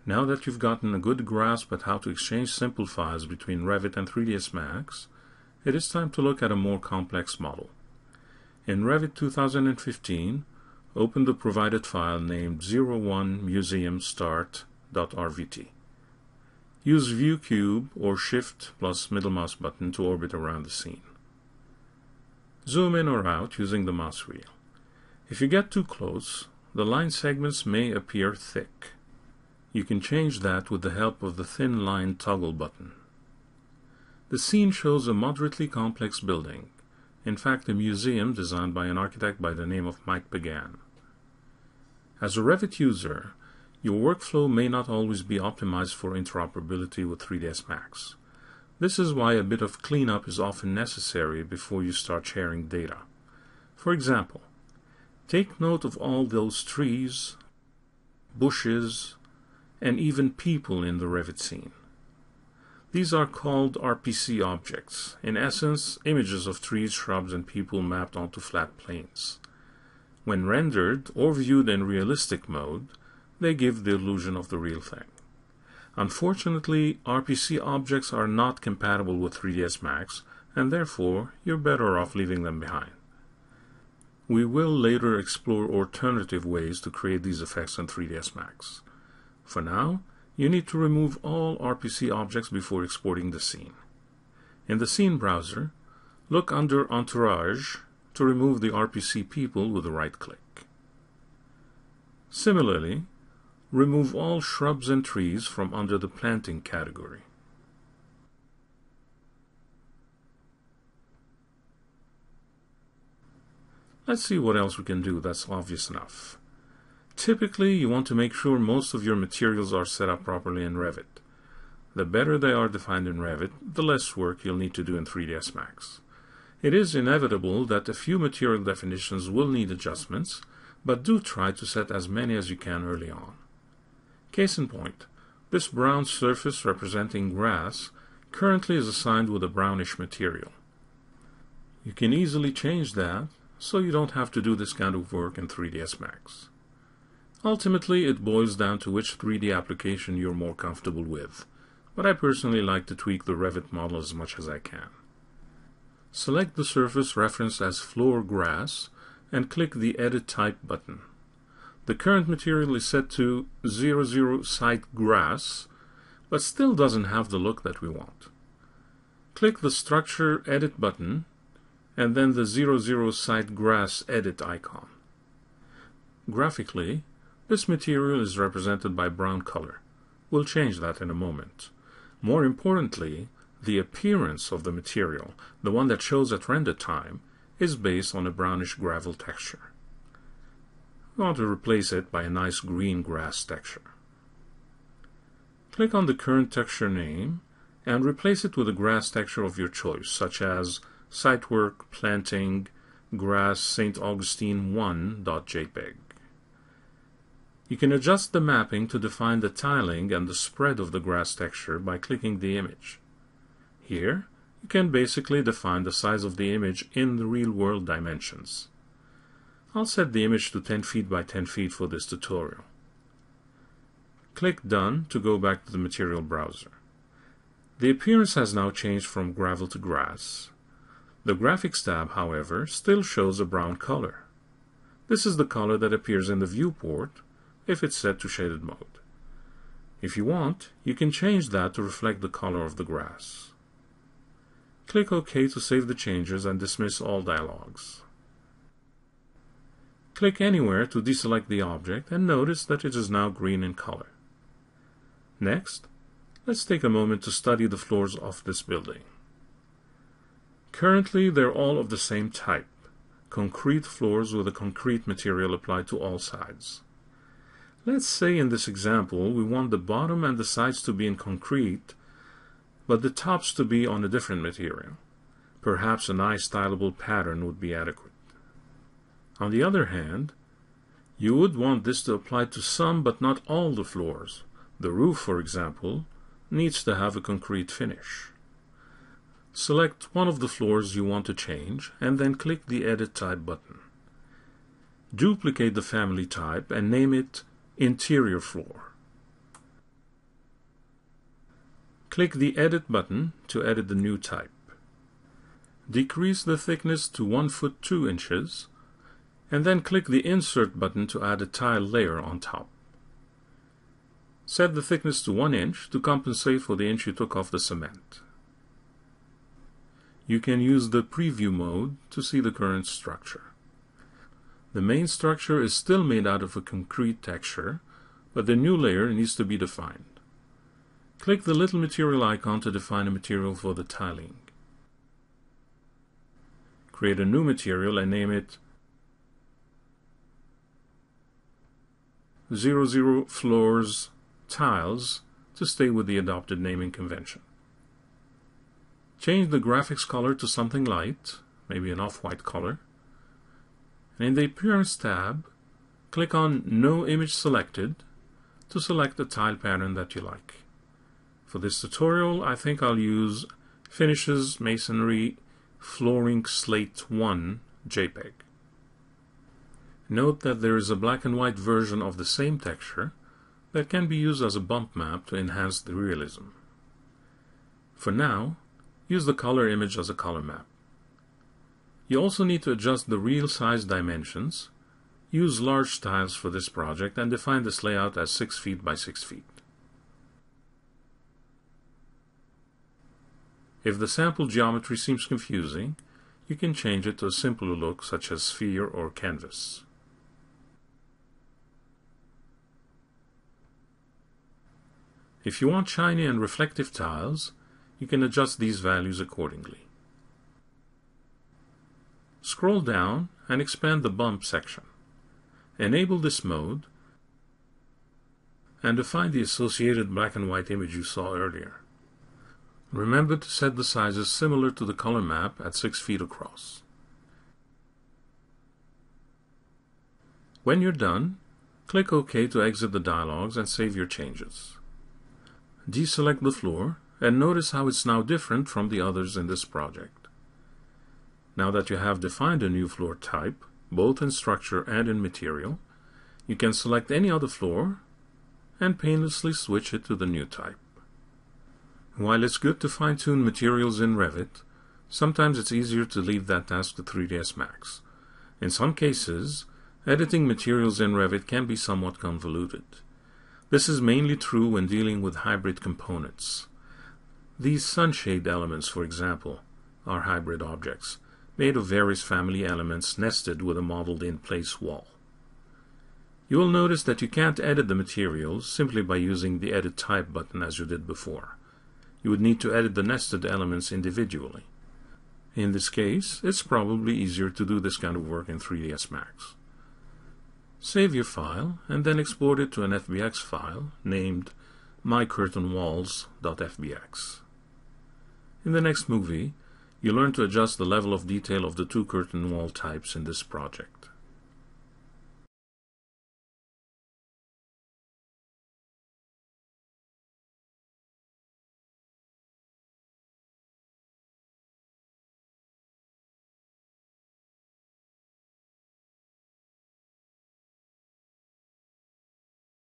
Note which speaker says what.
Speaker 1: Now that you've gotten a good grasp at how to exchange simple files between Revit and 3ds Max, it is time to look at a more complex model. In Revit 2015, open the provided file named 01museumstart.rvt. Use View Cube or Shift plus middle mouse button to orbit around the scene. Zoom in or out using the mouse wheel. If you get too close, the line segments may appear thick. You can change that with the help of the Thin Line Toggle button. The scene shows a moderately complex building, in fact a museum designed by an architect by the name of Mike Began. As a Revit user, your workflow may not always be optimized for interoperability with 3ds Max. This is why a bit of cleanup is often necessary before you start sharing data. For example, take note of all those trees, bushes, and even people in the Revit scene. These are called Rpc Objects, in essence, images of trees, shrubs, and people mapped onto flat planes. When rendered or viewed in realistic mode, they give the illusion of the real thing. Unfortunately, Rpc Objects are not compatible with 3ds Max, and therefore, you're better off leaving them behind. We will later explore alternative ways to create these effects in 3ds Max. For now, you need to remove all Rpc objects before exporting the scene. In the Scene browser, look under Entourage to remove the Rpc people with a right-click. Similarly, remove all shrubs and trees from under the Planting category. Let's see what else we can do that's obvious enough. Typically, you want to make sure most of your materials are set up properly in Revit. The better they are defined in Revit, the less work you'll need to do in 3ds Max. It is inevitable that a few material definitions will need adjustments, but do try to set as many as you can early on. Case in point, this brown surface representing grass currently is assigned with a brownish material. You can easily change that, so you don't have to do this kind of work in 3ds Max. Ultimately, it boils down to which 3D application you're more comfortable with, but I personally like to tweak the Revit model as much as I can. Select the surface referenced as floor grass and click the Edit Type button. The current material is set to 00 Site Grass, but still doesn't have the look that we want. Click the Structure Edit button and then the 00 Site Grass Edit icon. Graphically, this material is represented by brown color. We'll change that in a moment. More importantly, the appearance of the material, the one that shows at render time, is based on a brownish gravel texture. We want to replace it by a nice green grass texture. Click on the current texture name and replace it with a grass texture of your choice, such as Sitework, Planting, Grass, St. Augustine 1.jpg. You can adjust the mapping to define the tiling and the spread of the grass texture by clicking the image. Here, you can basically define the size of the image in the real-world dimensions. I'll set the image to 10 feet by 10 feet for this tutorial. Click Done to go back to the Material browser. The appearance has now changed from gravel to grass. The Graphics tab, however, still shows a brown color. This is the color that appears in the viewport if it's set to shaded mode. If you want, you can change that to reflect the color of the grass. Click OK to save the changes and dismiss all dialogues. Click anywhere to deselect the object and notice that it is now green in color. Next, let's take a moment to study the floors of this building. Currently, they're all of the same type, concrete floors with a concrete material applied to all sides. Let's say in this example we want the bottom and the sides to be in concrete, but the tops to be on a different material. Perhaps a nice stylable pattern would be adequate. On the other hand, you would want this to apply to some but not all the floors. The roof, for example, needs to have a concrete finish. Select one of the floors you want to change and then click the Edit Type button. Duplicate the family type and name it Interior Floor. Click the Edit button to edit the new type. Decrease the thickness to 1 foot 2 inches, and then click the Insert button to add a tile layer on top. Set the thickness to 1 inch to compensate for the inch you took off the cement. You can use the Preview mode to see the current structure. The main structure is still made out of a concrete texture, but the new layer needs to be defined. Click the little material icon to define a material for the tiling. Create a new material and name it 00 Floors Tiles to stay with the adopted naming convention. Change the graphics color to something light, maybe an off-white color. And in the Appearance tab, click on No Image Selected to select the tile pattern that you like. For this tutorial, I think I'll use Finishes Masonry Flooring Slate 1 JPEG. Note that there is a black and white version of the same texture that can be used as a bump map to enhance the realism. For now, use the color image as a color map. You also need to adjust the real size dimensions, use large tiles for this project, and define this layout as 6 feet by 6 feet. If the sample geometry seems confusing, you can change it to a simpler look such as sphere or canvas. If you want shiny and reflective tiles, you can adjust these values accordingly. Scroll down and expand the bump section. Enable this mode and define the associated black and white image you saw earlier. Remember to set the sizes similar to the color map at 6 feet across. When you're done, click OK to exit the dialogues and save your changes. Deselect the floor and notice how it's now different from the others in this project. Now that you have defined a new floor type, both in structure and in material, you can select any other floor and painlessly switch it to the new type. While it's good to fine-tune materials in Revit, sometimes it's easier to leave that task to 3ds Max. In some cases, editing materials in Revit can be somewhat convoluted. This is mainly true when dealing with hybrid components. These sunshade elements, for example, are hybrid objects, made of various family elements nested with a modeled-in-place wall. You will notice that you can't edit the materials simply by using the Edit Type button as you did before. You would need to edit the nested elements individually. In this case, it's probably easier to do this kind of work in 3ds Max. Save your file and then export it to an FBX file named mycurtainwalls.fbx. In the next movie, you learn to adjust the level of detail of the 2 curtain wall types in this project.